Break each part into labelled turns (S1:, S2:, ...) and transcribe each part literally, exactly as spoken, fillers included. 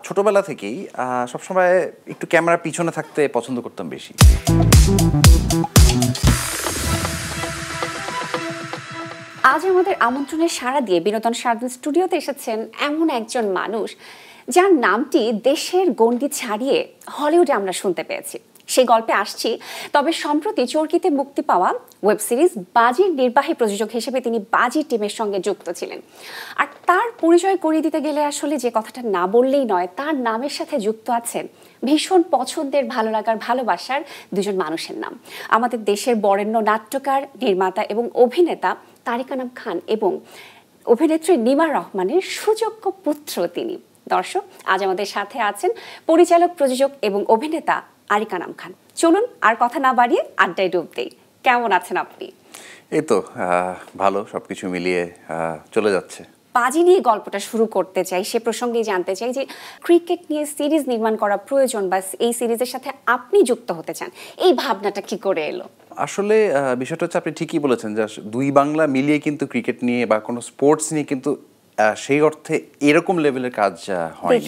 S1: ছোটবেলা থেকেই সবসময় একটু ক্যামেরার পিছনে থাকতে পছন্দ করতাম বেশি।
S2: আজ আমাদের আমন্ত্রণে সাড়া দিয়ে বিনোদন সার্জন স্টুডিওতে এসেছেন এমন একজন মানুষ যার নামটি দেশের গণ্ডি ছাড়িয়ে হলিউডে আমরা শুনতে পেয়েছি। সেই গল্পে আসছি, তবে সম্প্রতি চরকিতে মুক্তি পাওয়া ওয়েব সিরিজ বাজির নির্বাহী প্রযোজক হিসেবে তিনি বাজি টিমের সঙ্গে যুক্ত ছিলেন। আর তার পরিচয় করিয়ে দিতে গেলে আসলে যে কথাটা না বললেই নয়, তার নামের সাথে যুক্ত আছেন ভীষণ পছন্দের, ভালো লাগার, ভালোবাসার দুজন মানুষের নাম। আমাদের দেশের বরেণ্য নাট্যকার, নির্মাতা এবং অভিনেতা তারিক আনাম খান এবং অভিনেত্রী নিমা রহমানের সুযোগ্য পুত্র তিনি। দর্শক, আজ আমাদের সাথে আছেন পরিচালক, প্রযোজক এবং অভিনেতা তারিক আনাম খান। চলুন আর কথা না বাড়িয়ে আড্ডায় ডুব দেই। কেমন আছেন আপনি?
S1: এই তো ভালো, সবকিছু মিলিয়ে চলে যাচ্ছে।
S2: বাজি নিয়ে গল্পটা শুরু করতে চাই, সে প্রসঙ্গেই জানতে চাই যে ক্রিকেট নিয়ে সিরিজ নির্মাণ করা প্রয়োজন বা এই সিরিজের সাথে আপনি যুক্ত হতে চান, এই ভাবনাটা কি করে এলো?
S1: আসলে বিষয়টা হচ্ছে, আপনি ঠিকই বলেছেন যে দুই বাংলা মিলিয়ে কিন্তু ক্রিকেট নিয়ে বা কোনো স্পোর্টস নিয়ে কিন্তু সেই অর্থে এরকম লেভেলের কাজ হয়নি।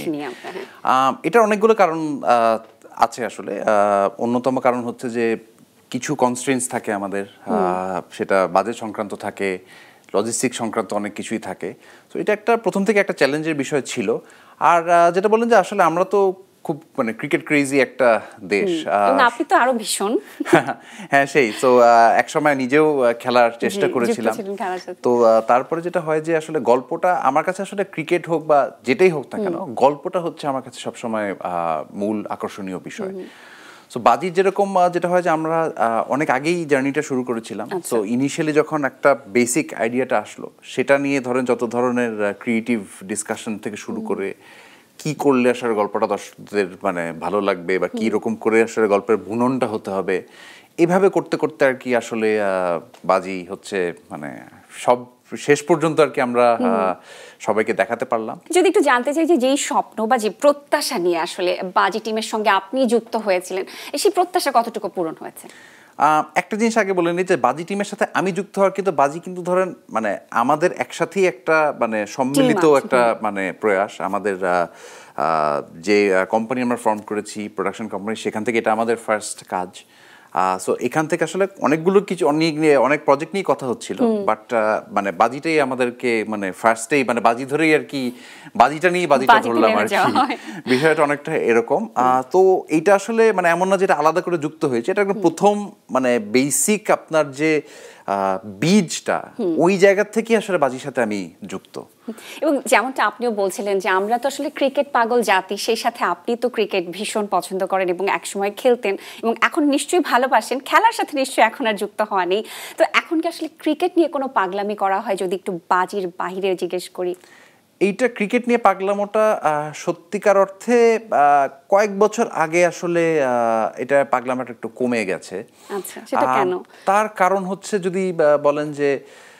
S1: এটার অনেকগুলো কারণ আছে। আসলে অন্যতম কারণ হচ্ছে যে কিছু কনস্ট্রেন্টস থাকে আমাদের, সেটা বাজেট সংক্রান্ত থাকে, লজিস্টিক সংক্রান্ত অনেক কিছুই থাকে। তো এটা একটা প্রথম থেকে একটা চ্যালেঞ্জের বিষয় ছিল। আর যেটা বললেন যে আসলে আমরা তো খুব মানে ক্রিকেট ক্রেজি একটা দেশ।
S2: আপনি তো আরো ভীষণ।
S1: হ্যাঁ, সেই তো এক সময় নিজেও খেলার চেষ্টা করেছিলাম। তো তারপরে যেটা হয় যে আসলে গল্পটা আমার কাছে, আসলে ক্রিকেট হোক বা যেটাই হোক না কেন, গল্পটা হচ্ছে আমার কাছে সবসময় মূল আকর্ষণীয় বিষয়। সো বাজির যেরকম যেটা হয় যে আমরা অনেক আগেই জার্নিটা শুরু করেছিলাম। তো ইনিশিয়ালি যখন একটা বেসিক আইডিয়াটা আসলো, সেটা নিয়ে ধরেন যত ধরনের ক্রিয়েটিভ ডিসকাশন থেকে শুরু করে কি করলে আসলে গল্পটা দর্শকদের মানে ভালো লাগবে বা কি রকম করে আসলে গল্পের বুননটা হতে হবে, এভাবে করতে করতে আর কি আসলে বাজি হচ্ছে মানে সব শেষ পর্যন্ত আর কি আমরা সবাইকে দেখাতে পারলাম।
S2: যদি একটু জানতে চাই যে যেই স্বপ্ন বা যে প্রত্যাশা নিয়ে আসলে বাজি টিমের সঙ্গে আপনি যুক্ত হয়েছিলেন, সেই প্রত্যাশা কতটুকু পূরণ হয়েছে?
S1: একটা জিনিস আগে বলে নিই যে বাজি টিমের সাথে আমি যুক্ত হওয়ার কিন্তু বাজি কিন্তু ধরেন মানে আমাদের একসাথেই একটা মানে সম্মিলিত একটা মানে প্রয়াস। আমাদের যে কোম্পানি আমরা ফর্ম করেছি, প্রোডাকশন কোম্পানি, সেখান থেকে এটা আমাদের ফার্স্ট কাজ। সো এখান থেকে আসলে অনেকগুলো কিছু অনেক নিয়ে অনেক প্রজেক্ট নিয়ে কথা হচ্ছিল, বাট মানে বাজিটাই আমাদেরকে মানে ফার্স্টেই মানে বাজি ধরেই আর কি বাজিটা নিয়ে বাজিটা ধরলাম আর কি। বিষয়টা অনেকটা এরকম। তো এইটা আসলে মানে এমন না যেটা আলাদা করে যুক্ত হয়েছে, এটা একদম প্রথম মানে বেসিক আপনার যে বীজটা, ওই জায়গা থেকে আসলে বাজির সাথে আমি যুক্ত।
S2: এবং যেমনটা আপনিও বলছিলেন যে আমরা তো আসলে ক্রিকেট পাগল জাতি, সেই সাথে আপনি তো ক্রিকেট ভীষণ পছন্দ করেন এবং একসময় খেলতেন এবং এখন নিশ্চয়ই ভালোবাসেন। খেলার সাথে নিশ্চয়ই এখন আর যুক্ত হওয়া নেই। তো এখন কি আসলে ক্রিকেট নিয়ে কোনো পাগলামি করা হয়, যদি একটু বাজির বাহিরে জিজ্ঞেস করি?
S1: এইটা ক্রিকেট নিয়ে পাগলামোটা সত্যিকার অর্থে কয়েক বছর আগে আসলে এটা পাগলামোটা একটু কমে গেছে।
S2: আচ্ছা, সেটা কেন?
S1: তার কারণ হচ্ছে, যদি বলেন যে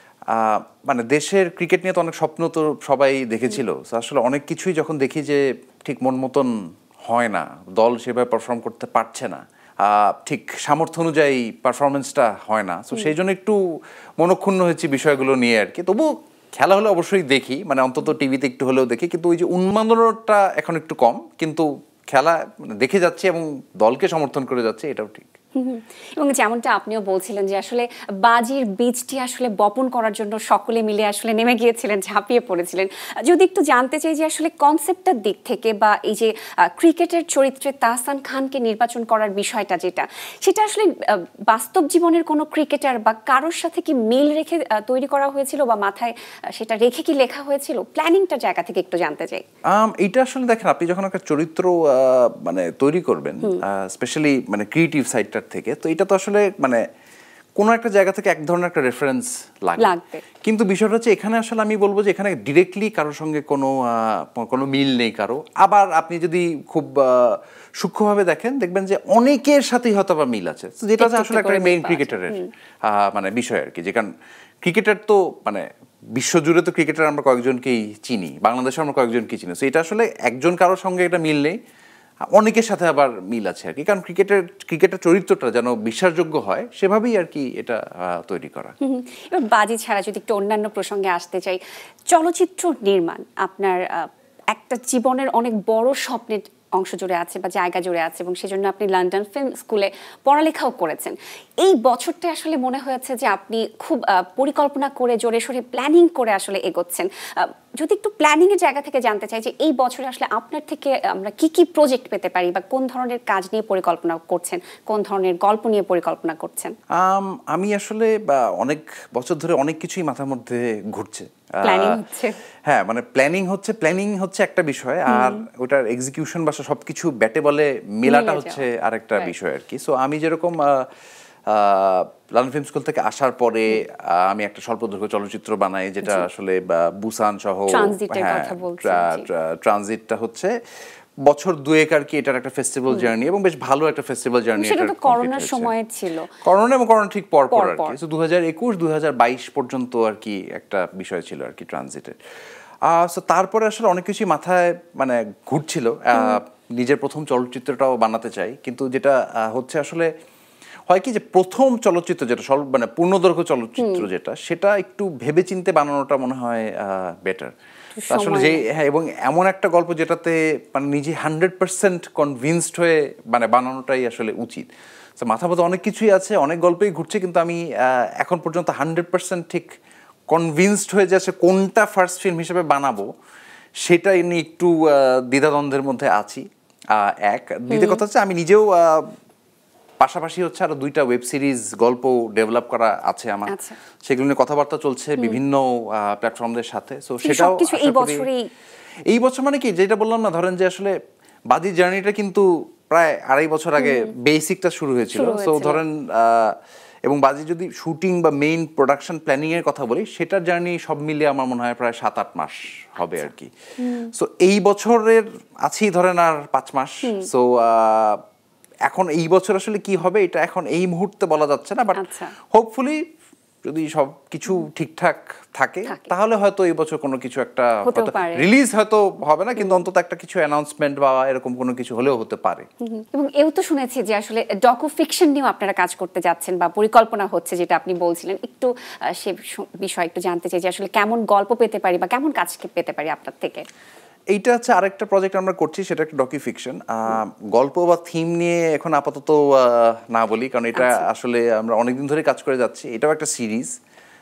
S1: মানে দেশের ক্রিকেট নিয়ে তো অনেক স্বপ্ন তো সবাই দেখেছিল। আসলে অনেক কিছুই যখন দেখি যে ঠিক মন মতন হয় না, দল সেভাবে পারফর্ম করতে পারছে না, ঠিক সামর্থ্য অনুযায়ী পারফরমেন্সটা হয় না, তো সেই জন্য একটু মনক্ষুণ্ণ হয়েছে বিষয়গুলো নিয়ে আর কি। তবু খেলা হলে অবশ্যই দেখি, মানে অন্তত টিভিতে একটু হলেও দেখি, কিন্তু ওই যে উন্মাদনাটা এখন একটু কম, কিন্তু খেলা দেখে যাচ্ছে এবং দলকে সমর্থন করে যাচ্ছে, এটাও ঠিক।
S2: এবং যেমনটা আপনিও বলছিলেন যে আসলে বাজির বীজটি আসলে বপন করার জন্য সকলে মিলে আসলে নেমে গিয়েছিলেন, ঝাঁপিয়ে পড়েছিলেন। যদি একটু জানতে চাই যে আসলে কনসেপ্টটার দিক থেকে বা এই যে ক্রিকেটের চরিত্রে তাহসান খানকে নির্বাচন করার বিষয়টা, যেটা সেটা আসলে বাস্তব জীবনের কোনো ক্রিকেটার বা কারোর সাথে কি মিল রেখে তৈরি করা হয়েছিল বা মাথায় সেটা রেখে কি লেখা হয়েছিল? প্ল্যানিংটার জায়গা থেকে একটু জানতে চাই।
S1: এইটা আসলে দেখেন, আপনি যখন একটা চরিত্র মানে তৈরি করবেন, স্পেশালি মানে ক্রিয়েটিভ সাইডটা থেকে, তো এটা তো আসলে মানে কোনো একটা জায়গা থেকে এক ধরনের একটা রেফারেন্স লাগবে। কিন্তু বিষয়টা হচ্ছে এখানে আসলে আমি বলবো যে এখানে ডিরেক্টলি কারোর সঙ্গে কোনো কোনো মিল নেই কারো। আবার আপনি যদি খুব সূক্ষ্মভাবে দেখেন, দেখবেন যে অনেকের সাথেই হয়তো বা মিল আছে, যেটা আসলে একটা মেইন ক্রিকেটারের মানে বিষয় আর কি। যে কারণ ক্রিকেটার তো মানে বিশ্বজুড়ে তো ক্রিকেটার আমরা কয়েকজনকেই চিনি, বাংলাদেশে আমরা কয়েকজনকেই চিনি। তো এটা আসলে একজন কারোর সঙ্গে এটা মিল নেই, অনেকের সাথে আবার মিল আছে আর কি। কারণ ক্রিকেটের ক্রিকেটের চরিত্রটা যেন বিশ্বাসযোগ্য হয়, সেভাবেই আর কি এটা তৈরি করা।
S2: এবার বাজি ছাড়া যদি একটু অন্যান্য প্রসঙ্গে আসতে চাই, চলচ্চিত্র নির্মাণ আপনার একটা জীবনের অনেক বড় স্বপ্নের অংশ জুড়ে আছে বা জায়গা জুড়ে আছে এবং সেজন্য আপনি লন্ডন ফিল্ম স্কুলে পড়ালেখাও করেছেন। এই বছরটা আসলে মনে হয়েছে যে আপনি খুব পরিকল্পনা করে জোরে সোরে প্ল্যানিং করে আসলে এগোচ্ছেন। যদি একটু প্ল্যানিং এর জায়গা থেকে জানতে চাই যে এই বছরে আসলে আপনার থেকে আমরা কি কি প্রজেক্ট পেতে পারি বা কোন ধরনের কাজ নিয়ে পরিকল্পনা করছেন, কোন ধরনের গল্প নিয়ে পরিকল্পনা করছেন?
S1: আমি আসলে অনেক বছর ধরে অনেক কিছুই মাথার মধ্যে ঘুরছে।
S2: প্ল্যানিং হচ্ছে,
S1: হ্যাঁ মানে প্ল্যানিং হচ্ছে প্ল্যানিং হচ্ছে একটা বিষয়, আর ওটার এক্সিকিউশন বা সবকিছু ব্যাটে বলে মেলাটা হচ্ছে আরেকটা বিষয় আর কি। সো আমি যেরকম লন্ডন ফিল্ম স্কুল থেকে আসার পরে আমি একটা স্বল্পদৈর্ঘ্য চলচ্চিত্র বানাই, যেটা আসলে বুসান সহ ট্রানজিটটা হচ্ছে বছর দুয়েক আর কি এটার একটা ফেস্টিভ্যাল জার্নি, এবং বেশ ভালো একটা ফেস্টিভ্যাল জার্নি।
S2: সেটা তো করোনার সময় ছিল,
S1: করোনা এবং করোনা ঠিক পর পর আর কি। সো দু হাজার একুশ দু হাজার বাইশ পর্যন্ত আর কি একটা বিষয় ছিল আর কি ট্রানজিটের। সো তারপরে আসলে অনেক কিছুই মাথায় মানে ঘুরছিল, নিজের প্রথম চলচ্চিত্রটাও বানাতে চাই, কিন্তু যেটা হচ্ছে আসলে হয় কি যে প্রথম চলচ্চিত্র যেটা সব মানে পূর্ণদৈর্ঘ্য চলচ্চিত্র যেটা, সেটা একটু ভেবেচিন্তে বানানোটা মনে হয় বেটার আসলে। যে হ্যাঁ, এবং এমন একটা গল্প যেটাতে মানে নিজে হান্ড্রেড পার্সেন্ট কনভিন্সড হয়ে মানে বানানোটাই আসলে উচিত। তো মাথার মধ্যে অনেক কিছুই আছে, অনেক গল্পই ঘুরছে, কিন্তু আমি এখন পর্যন্ত হান্ড্রেড পার্সেন্ট ঠিক কনভিন্সড হয়ে যাচ্ছে কোনটা ফার্স্ট ফিল্ম হিসেবে বানাবো সেটা নিয়ে একটু দ্বিধাদ্বন্দ্বের মধ্যে আছি। এক দ্বিতীয় কথা হচ্ছে আমি নিজেও পাশাপাশি হচ্ছে আরো দুইটা ওয়েব সিরিজ গল্প ডেভেলপ করা আছে আমার, সেগুলো নিয়ে কথাবার্তা চলছে বিভিন্ন প্ল্যাটফর্মদের সাথে। সো সেটাও এই বছর মানে কি যেটা বললাম না, ধরেন যে আসলে বাজি জার্নিটা কিন্তু প্রায় আড়াই বছর আগে বেসিকটা শুরু হয়েছিল। সো ধরেন এবং বাজি যদি শুটিং বা মেইন প্রোডাকশন প্ল্যানিং এর কথা বলি, সেটার জার্নি সব মিলিয়ে আমার মনে হয় প্রায় সাত আট মাস হবে আর কি। সো এই বছরের আছি ধরেন আর পাঁচ মাস। সো এখন এই বছর আসলে কি হবে এটা এখন এই মুহূর্তে বলা যাচ্ছে না, বাট হোপফুলি যদি সব কিছু ঠিকঠাক থাকে তাহলে হয়তো এই বছর কোনো কিছু একটা রিলিজ হয়তো হবে না, কিন্তু অন্তত একটা কিছু অ্যানাউন্সমেন্ট বা এরকম কোনো কিছু হলেও হতে পারে।
S2: এবং এও তো শুনেছি যে আসলে ডকু ফিকশন নিয়েও আপনারা কাজ করতে যাচ্ছেন বা পরিকল্পনা হচ্ছে, যেটা আপনি বলছিলেন। একটু সে বিষয় একটু জানতে চাই যে আসলে কেমন গল্প পেতে পারি বা কেমন কাজ পেতে পারি আপনার থেকে।
S1: এইটা হচ্ছে আরেকটা প্রজেক্ট আমরা করছি, সেটা একটা ডকি ফিকশন। গল্প বা থিম নিয়ে এখন আপাতত না বলি, কারণ এটা আসলে আমরা অনেকদিন ধরে কাজ করে যাচ্ছি। এটাও একটা সিরিজ,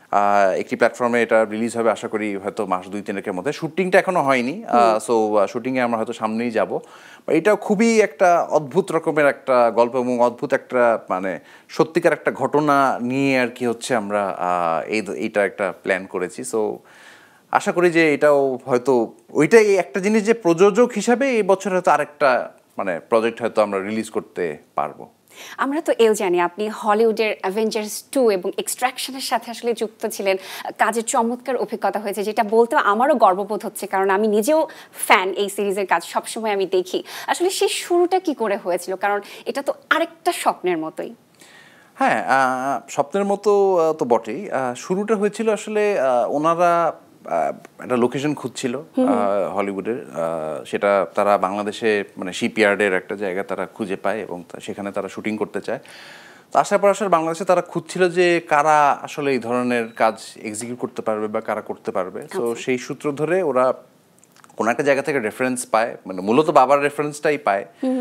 S1: একটি প্ল্যাটফর্মে এটা রিলিজ হবে আশা করি হয়তো মাস দুই তিনেকের মধ্যে। শুটিংটা এখনো হয়নি, সো শুটিংয়ে আমরা হয়তো সামনেই যাব। এটাও খুবই একটা অদ্ভুত রকমের একটা গল্প এবং অদ্ভুত একটা মানে সত্যিকার একটা ঘটনা নিয়ে আর কি হচ্ছে আমরা এই এইটা একটা প্ল্যান করেছি। সো আশা করি যে এটাও হয়তো ওইটাই একটা জিনিস যে প্রযোজক হিসাবে এই বছর হয়তো আরেকটা মানে প্রজেক্ট হয়তো আমরা রিলিজ করতে পারবো।
S2: আমরা তো এও জানি আপনি হলিউডের অ্যাভেঞ্জার্স টু এবং এক্সট্রাকশনের সাথে আসলে যুক্ত ছিলেন, কাজের চমৎকার অভিজ্ঞতা হয়েছে, যেটা বলতে আমারও গর্ববোধ হচ্ছে, কারণ আমি নিজেও ফ্যান এই সিরিজের কাজ সবসময় আমি দেখি। আসলে সেই শুরুটা কি করে হয়েছিল, কারণ এটা তো আরেকটা স্বপ্নের মতোই।
S1: হ্যাঁ, স্বপ্নের মতো তো বটেই। শুরুটা হয়েছিল আসলে ওনারা একটা লোকেশন খুঁজছিল হলিউডের, সেটা তারা বাংলাদেশে মানে শিপইয়ার্ডের একটা জায়গা তারা খুঁজে পায় এবং সেখানে তারা শুটিং করতে চায়। তো আসার পর আসলে বাংলাদেশে তারা খুঁজছিল যে কারা আসলে এই ধরনের কাজ এক্সিকিউট করতে পারবে বা কারা করতে পারবে। তো সেই সূত্র ধরে ওরা কোনো একটা জায়গা থেকে রেফারেন্স পায়, মানে মূলত বাবার রেফারেন্সটাই পায়।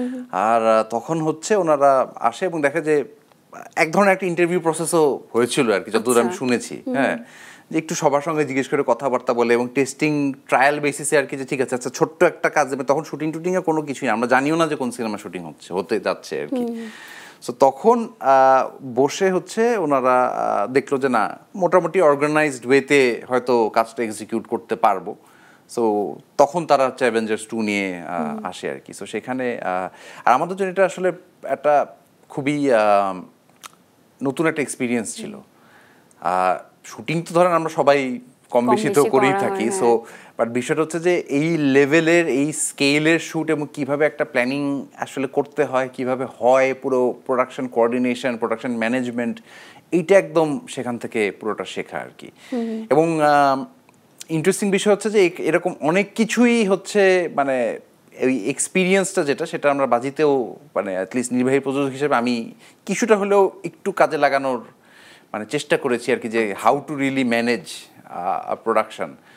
S1: আর তখন হচ্ছে ওনারা আসে এবং দেখে যে এক ধরনের একটা ইন্টারভিউ প্রসেসও হয়েছিল আর কি, যতদূর আমি শুনেছি। হ্যাঁ, যে একটু সবার সঙ্গে জিজ্ঞেস করে কথাবার্তা বলে এবং টেস্টিং ট্রায়াল বেসিসে আর কি, যে ঠিক আছে আচ্ছা ছোট্ট একটা কাজ দেবে। তখন শুটিং টুটিংয়ে কোনো কিছুই আমরা জানিও না যে কোন সিনেমা শুটিং হচ্ছে হতে যাচ্ছে আর কি। সো তখন বসে হচ্ছে ওনারা দেখলো যে না, মোটামুটি অর্গানাইজড ওয়েতে হয়তো কাজটা এক্সিকিউট করতে পারবো। সো তখন তারা হচ্ছে অ্যাভেঞ্জার্স টু নিয়ে আসে আর কি। সো সেখানে আর আমাদের জন্য এটা আসলে একটা খুবই নতুন একটা এক্সপিরিয়েন্স ছিল। শুটিং তো ধরেন আমরা সবাই কম বেশি তো করেই থাকি। সো বাট বিষয়টা হচ্ছে যে এই লেভেলের এই স্কেলের শ্যুট এবং কিভাবে একটা প্ল্যানিং আসলে করতে হয়, কিভাবে হয় পুরো প্রোডাকশন কোঅর্ডিনেশন, প্রোডাকশন ম্যানেজমেন্ট, এইটা একদম সেখান থেকে পুরোটা শেখা আর কি। এবং ইন্টারেস্টিং বিষয় হচ্ছে যে এরকম অনেক কিছুই হচ্ছে মানে এই এক্সপিরিয়েন্সটা যেটা, সেটা আমরা বাজিতেও মানে অ্যাটলিস্ট নির্বাহী প্রযোজক হিসেবে আমি কিছুটা হলেও একটু কাজে লাগানোর মানে চেষ্টা করেছি আর কি, যে how to really manage production.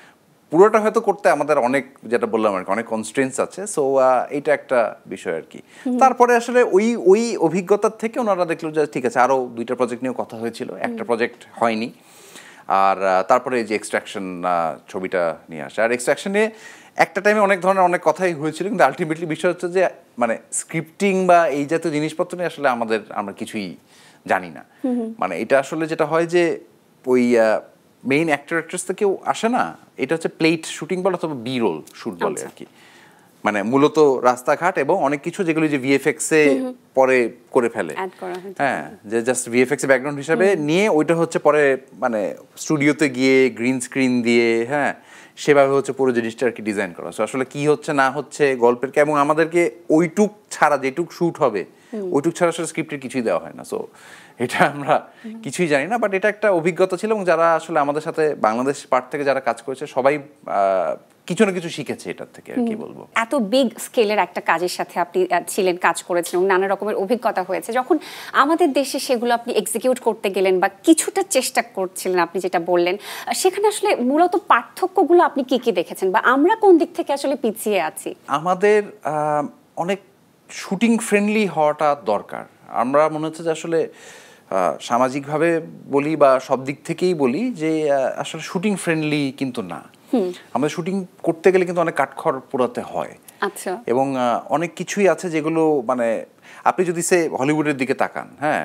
S1: পুরোটা হয়তো করতে আমাদের অনেক, যেটা বললাম আর কি, অনেক কনস্ট্রেন্টস আছে। সো এইটা একটা বিষয় আর কি। তারপরে আসলে ওই ওই অভিজ্ঞতার থেকে ওনারা দেখলো যে ঠিক আছে, আরও দুইটা প্রজেক্ট নিয়েও কথা হয়েছিল, একটা প্রজেক্ট হয়নি। আর তারপরে এই যে এক্সট্রাকশন ছবিটা নিয়ে আসে, আর এক্সট্রাকশন নিয়ে একটা টাইমে অনেক ধরনের অনেক কথাই হয়েছিল, কিন্তু আলটিমেটলি বিষয় হচ্ছে যে মানে স্ক্রিপ্টিং বা এই জাতীয় জিনিসপত্র নিয়ে আসলে আমাদের আমরা কিছুই জানি না। মানে এটা আসলে যেটা হয় যে ওই মেইন অ্যাক্টর অ্যাক্ট্রেস তো কেউ আসে না, এটা হচ্ছে প্লেট শুটিং বলে অথবা বি রোল শুট বলে আর কি। মানে মূলত রাস্তাঘাট এবং অনেক কিছু যেগুলো যে ভিএফএক্স এ পরে করে ফেলে, হ্যাঁ, যে জাস্ট ভিএফএক্স এর ব্যাকগ্রাউন্ড হিসাবে নিয়ে ওইটা হচ্ছে পরে মানে স্টুডিওতে গিয়ে গ্রিন স্ক্রিন দিয়ে, হ্যাঁ, সেভাবে হচ্ছে পুরো জিনিসটা আর কি ডিজাইন করা। সো আসলে কি হচ্ছে না হচ্ছে গল্পের, এবং আমাদেরকে ওইটুক ছাড়া যেটুক শুট হবে ওইটুক ছাড়া আসলে স্ক্রিপ্টের কিছুই দেওয়া হয় না। সো এটা আমরা কিছুই জানি না, বাট এটা একটা অভিজ্ঞতা ছিল, এবং যারা আসলে আমাদের সাথে বাংলাদেশ পার্ট থেকে যারা কাজ করেছে সবাই কিছু না কিছু শিখেছে এটার থেকে আর কি বলবো।
S2: এত বিগ স্কেলের একটা কাজের সাথে আপনি ছিলেন, কাজ করেছেন এবং নানা রকমের অভিজ্ঞতা হয়েছে, যখন আমাদের দেশে সেগুলো আপনি এক্সিকিউট করতে গেলেন বা কিছুটা চেষ্টা করছিলেন, আপনি যেটা বললেন, সেখানে আসলে মূলত পার্থক্যগুলো আপনি কি কি দেখেছেন বা আমরা কোন দিক থেকে আসলে পিছিয়ে আছি?
S1: আমাদের অনেক শুটিং ফ্রেন্ডলি হওয়াটা দরকার। আমরা মনে হচ্ছে যে আসলে সামাজিকভাবে বলি বা সব দিক থেকেই বলি যে আসলে শুটিং ফ্রেন্ডলি কিন্তু না। আমাদের শুটিং করতে গেলে কিন্তু অনেক কাঠখড় পোড়াতে হয়।
S2: আচ্ছা।
S1: এবং অনেক কিছুই আছে যেগুলো মানে আপনি যদি সে হলিউডের দিকে তাকান, হ্যাঁ,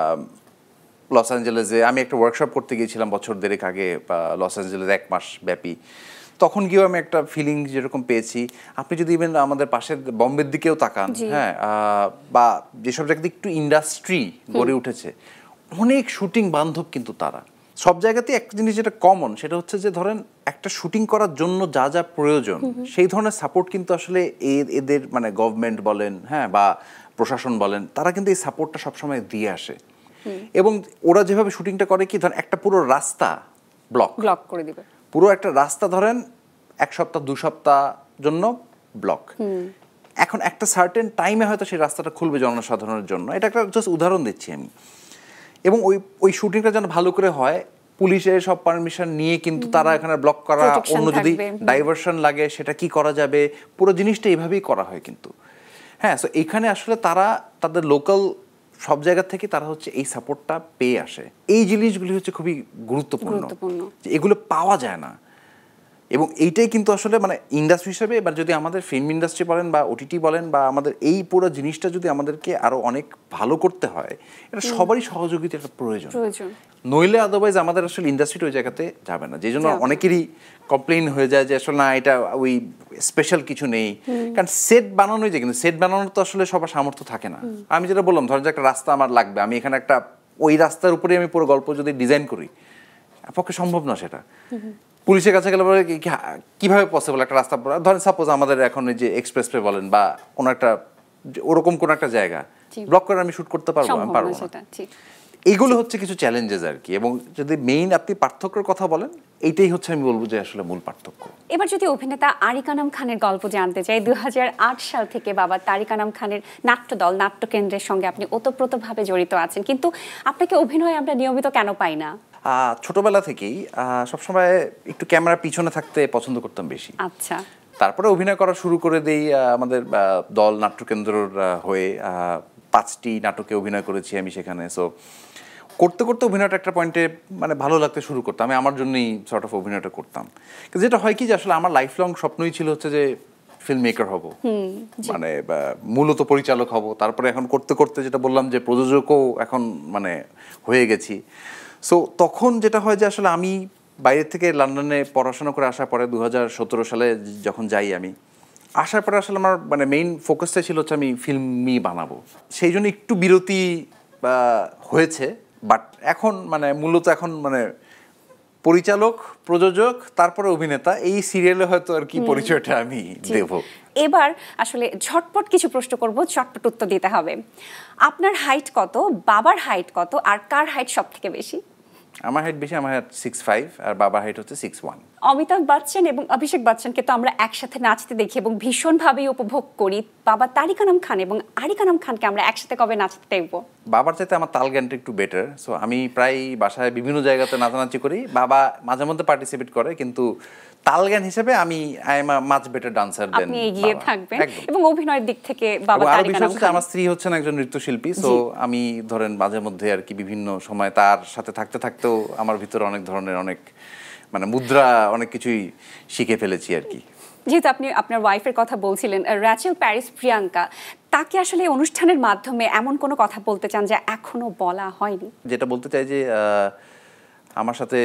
S1: লস অ্যাঞ্জেলেসে আমি একটা ওয়ার্কশপ করতে গিয়েছিলাম বছর দেড়েক আগে, লস অ্যাঞ্জেলেস এক মাস ব্যাপী। তখন গিয়েও আমি একটা ফিলিং যেরকম পেয়েছি। আপনি যদি ইভেন আমাদের পাশের বম্বের দিকেও তাকান, হ্যাঁ, বা যেসব জায়গাতে একটু ইন্ডাস্ট্রি গড়ে উঠেছে, অনেক শুটিং বান্ধব কিন্তু তারা। সব জায়গাতেই একটা জিনিস যেটা কমন, সেটা হচ্ছে যে ধরেন একটা শুটিং করার জন্য যা যা প্রয়োজন সেই ধরনের সাপোর্ট কিন্তু আসলে এদের মানে গভর্নমেন্ট বলেন, হ্যাঁ, বা প্রশাসন বলেন, তারা কিন্তু এই সাপোর্টটা সবসময় দিয়ে আসে। এবং ওরা যেভাবে শুটিংটা করে কি, ধরেন একটা পুরো রাস্তা ব্লক
S2: ব্লক করে দিবে,
S1: পুরো একটা রাস্তা ধরেন এক সপ্তাহ দু সপ্তাহ জন্য ব্লক। এখন একটা সার্টেন টাইমে হয়তো সেই রাস্তাটা খুলবে জনসাধারণের জন্য, এটা একটা জাস্ট উদাহরণ দিচ্ছি আমি। এবং ওই ওই শুটিংটা যেন ভালো করে হয়, পুলিশের সব পারমিশন নিয়ে কিন্তু তারা এখানে ব্লক করা, অন্য যদি ডাইভারশন লাগে সেটা কি করা যাবে, পুরো জিনিসটা এইভাবেই করা হয় কিন্তু। হ্যাঁ, সো এখানে আসলে তারা তাদের লোকাল সব জায়গা থেকে তারা হচ্ছে এই সাপোর্টটা পেয়ে আসে। এই জিনিসগুলি হচ্ছে খুবই গুরুত্বপূর্ণ, যে এগুলো পাওয়া যায় না। এবং এইটাই কিন্তু আসলে মানে ইন্ডাস্ট্রি হিসেবে, এবার যদি আমাদের ফিল্ম ইন্ডাস্ট্রি বলেন বা ওটিটি বলেন বা আমাদের এই পুরো জিনিসটা যদি আমাদেরকে আরো অনেক ভালো করতে হয়, এটা সবারই সহযোগিতা একটা প্রয়োজন। নইলে আদারওয়াইজ আমাদের আসলে ইন্ডাস্ট্রিটা ওই জায়গাতে যাবে না। যে জন্য অনেকেরই কমপ্লেইন হয়ে যায় যে আসলে না, এটা ওই স্পেশাল কিছু নেই। কারণ সেট বানানোই যায়, কিন্তু সেট বানানোর তো আসলে সবার সামর্থ্য থাকে না। আমি যেটা বললাম, ধরেন যে একটা রাস্তা আমার লাগবে, আমি এখানে একটা ওই রাস্তার উপরে আমি পুরো গল্প যদি ডিজাইন করি, পক্ষে সম্ভব না সেটা। পুলিশের কাছে গেলে পরে কিভাবে পসিবল একটা রাস্তা, ধরেন সাপোজ আমাদের এখন যে এক্সপ্রেসওয়ে বলেন বা কোনো একটা ওরকম কোনো একটা জায়গা ব্লক করে আমি শুট করতে পারবো, আমি পারবো না। এইগুলো হচ্ছে কিছু চ্যালেঞ্জেস আর কি। এবং যদি মেইন আপনি পার্থক্যের কথা বলেন, এইটাই হচ্ছে আমি বলবো যে আসলে মূল পার্থক্য।
S2: এবার যদি অভিনেতা আরিক আনাম খানের গল্প জানতে চাই, দুই হাজার আট সাল থেকে বাবা তারিক আনাম খানের নাট্যদল নাট্যকেন্দ্রের সঙ্গে আপনি ওতপ্রোতভাবে জড়িত আছেন, কিন্তু আপনাকে অভিনয় আমরা নিয়মিত কেন পাই না?
S1: ছোটবেলা থেকেই সবসময় একটু ক্যামেরার পিছনে থাকতে পছন্দ করতাম বেশি।
S2: আচ্ছা।
S1: তারপরে অভিনয় করা শুরু করে দেই আমাদের দল নাট্যকেন্দ্রর হয়ে। পাঁচটি নাটকে অভিনয় করেছি আমি সেখানে। সো করতে করতে অভিনয়টা একটা পয়েন্টে মানে ভালো লাগতে শুরু করতাম। আমি আমার জন্যই সর্ট অফ অভিনয়টা করতাম। কিন্তু যেটা হয় কি, যে আসলে আমার লাইফ লং স্বপ্নই ছিল হচ্ছে যে ফিল্ম মেকার হব, মানে মূলত পরিচালক হব। তারপরে এখন করতে করতে যেটা বললাম যে প্রযোজকও এখন মানে হয়ে গেছি। সো তখন যেটা হয় যে আসলে আমি বাইরে থেকে লন্ডনে পড়াশোনা করে আসার পরে দু হাজার সতেরো সালে যখন যাই, আমি আসার পরে আসলে আমার মানে মেইন ফোকাসটা ছিল হচ্ছে আমি ফিল্মই বানাবো। সেই জন্য একটু বিরতি হয়েছে, বাট এখন মানে মূলত এখন মানে পরিচালক, প্রযোজক, তারপরে অভিনেতা, এই সিরিয়ালে হয়তো আর কি পরিচয়টা আমি দেব।
S2: এবার আসলে ঝটপট কিছু প্রশ্ন করব, ঝটপট উত্তর দিতে হবে। আপনার হাইট কত, বাবার হাইট কত, আর কার হাইট সব থেকে বেশি?
S1: আমার হাইট বেশি, আমার হাইট সিক্স ফাইভ আর বাবার হাইট হচ্ছে সিক্স ওয়ান।
S2: অমিতাভ বচ্চন এবং অভিষেক বচ্চনকে তো আমরা একসাথে নাচতে দেখি এবং ভীষণভাবে উপভোগ করি। বাবা তারিক আনাম খান এবং আরিক আনাম খানকে আমরা একসাথে কবে নাচতে দেখব?
S1: বাবার চাইতে আমার তাল জ্ঞানটা একটু বেটার। সো আমি প্রায় বাসায় বিভিন্ন জায়গাতে নাচানাচি করি, বাবা মাঝে মধ্যে পার্টিসিপেট করে, কিন্তু তালগান হিসেবে আমি I am a much better dancer than
S2: আপনি এগিয়ে থাকবেন এবং অভিনয়ের দিক থেকে বাবা তারিক আনাম খান।
S1: আমার স্ত্রী হচ্ছেন একজন নৃত্যশিল্পী, সো আমি ধরেন মাঝে মধ্যে আর কি বিভিন্ন সময় তার সাথে থাকতে থাকতেও আমার ভিতরে অনেক ধরনের অনেক মানে মুদ্রা অনেক কিছুই শিখে ফেলেছি আর কি।
S2: যেহেতু আপনি আপনার ওয়াইফের কথা বলছিলেন, র্যাচেল প্যারিস প্রিয়াঙ্কা, তাকে আসলে অনুষ্ঠানের মাধ্যমে এমন কোনো কথা বলতে চান যে এখনো বলা হয়নি?
S1: যেটা বলতে চাই যে আমার সাথে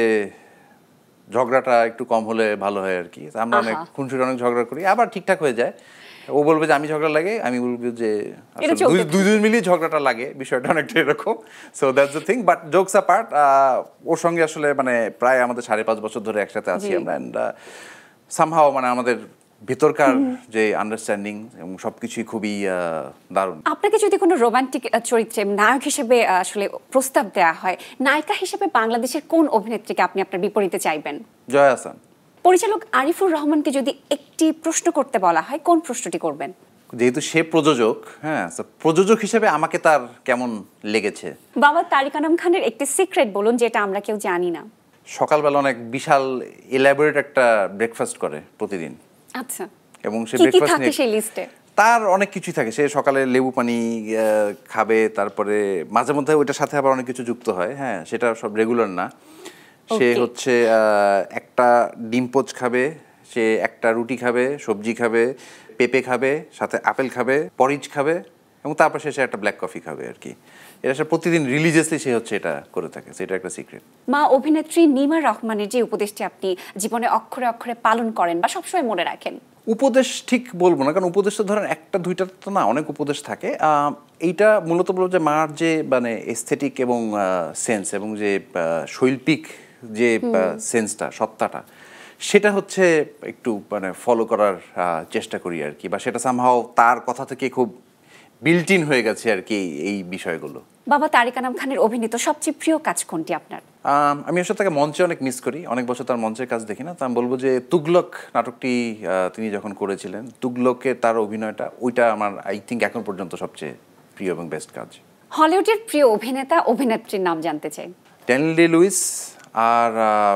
S1: ঝগড়াটা একটু কম হলে ভালো হয় আর কি। আমরা অনেক খুনসুটি অনেক ঝগড়া করি, আবার ঠিকঠাক হয়ে যায়। ও বলবে যে আমি ঝগড়া লাগে, আমি বলবো যে দুজন মিলিয়ে ঝগড়াটা লাগে, বিষয়টা অনেকটা এরকম। So that's the thing, but jokes apart, ওর সঙ্গে আসলে মানে প্রায় আমাদের সাড়ে পাঁচ বছর ধরে একসাথে আছি আমরা, অ্যান্ড সামহাও মানে আমাদের ভেতরকার যে আন্ডারস্ট্যান্ডিং এবং সবকিছুই খুবই দারুণ।
S2: আপনাকে যদি কোনো রোমান্টিক চরিত্রে নায়ক হিসেবে আসলে প্রস্তাব দেওয়া হয়, নায়িকা হিসেবে বাংলাদেশের কোন অভিনেত্রীকে আপনি আপনার বিপরীতে চাইবেন?
S1: জয়া আহসান।
S2: পরিচালক আরিফুর রহমানকে যদি একটি প্রশ্ন করতে বলা হয়, কোন প্রশ্নটি করবেন?
S1: যেহেতু সে প্রযোজক, হ্যাঁ, প্রযোজক হিসেবে আমাকে তার কেমন লেগেছে।
S2: বাবা তারিক আনাম খানের একটি সিক্রেট বলুন যেটা আমরা কেউ জানি না।
S1: সকালবেলা অনেক বিশাল এলাবোরেট একটা ব্রেকফাস্ট করে প্রতিদিন।
S2: আচ্ছা,
S1: এবং সে
S2: ব্রেকফাস্ট নিয়ে সেই লিস্টে
S1: তার অনেক কিছুই থাকে। সে সকালে লেবু পানি খাবে, তারপরে মাঝে মধ্যে ওইটার সাথে আবার অনেক কিছু যুক্ত হয়, হ্যাঁ, সেটা সব রেগুলার না। সে হচ্ছে একটা ডিম পোচ খাবে, সে একটা রুটি খাবে, সবজি খাবে, পেঁপে খাবে, সাথে আপেল খাবে, পরিচ খাবে, এবং তারপর শেষে একটা ব্ল্যাক কফি খাবে আর কি। এটা সে প্রতিদিন রিলিজিয়াসলি সে হচ্ছে এটা করে থাকে, সেটা একটা সিক্রেট।
S2: মা অভিনেত্রী নিমা রহমানের যে উপদেশটি আপনি জীবনে অক্ষরে অক্ষরে পালন করেন বা সবসময় মনে রাখেন?
S1: উপদেশ ঠিক বলবো না, কারণ উপদেশ তো ধরেন একটা দুইটা তো না, অনেক উপদেশ থাকে। এইটা মূলত বলবো যে মার যে মানে এস্থেটিক এবং সেন্স এবং যে শৈল্পিক যে সেন্সটা, সত্তাটা, সেটা হচ্ছে একটু মানে ফলো করার চেষ্টা করি আর কি, বা সেটা সামহাও তার কথা থেকে খুব বিল্ট ইন হয়ে গেছে আর কি এই বিষয়গুলো।
S2: বাবা তারিক আনাম খানের অভিনীত সবচেয়ে প্রিয় কাজ কোনটি আপনার?
S1: আমি আসলে তাকে মঞ্চে অনেক মিস করি, অনেক বছর তার মঞ্চের কাজ দেখি না। তো আমি বলবো যে তুগলক নাটকটি তিনি যখন করেছিলেন, তুগলকে তার অভিনয়টা, ওইটা আমার আই থিঙ্ক এখন পর্যন্ত সবচেয়ে প্রিয় এবং বেস্ট কাজ।
S2: হলিউডের প্রিয় অভিনেতা অভিনেত্রীর নাম জানতে চাই।
S1: ড্যানিয়েল ডে লুইস আর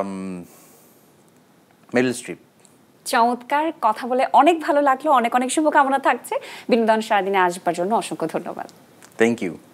S1: মেরিল স্ট্রিপ।
S2: চমৎকার, কথা বলে অনেক ভালো লাগলো। অনেক অনেক শুভকামনা থাকছে। বিনোদন সারাদিনে আসবার জন্য অসংখ্য ধন্যবাদ।
S1: Thank you.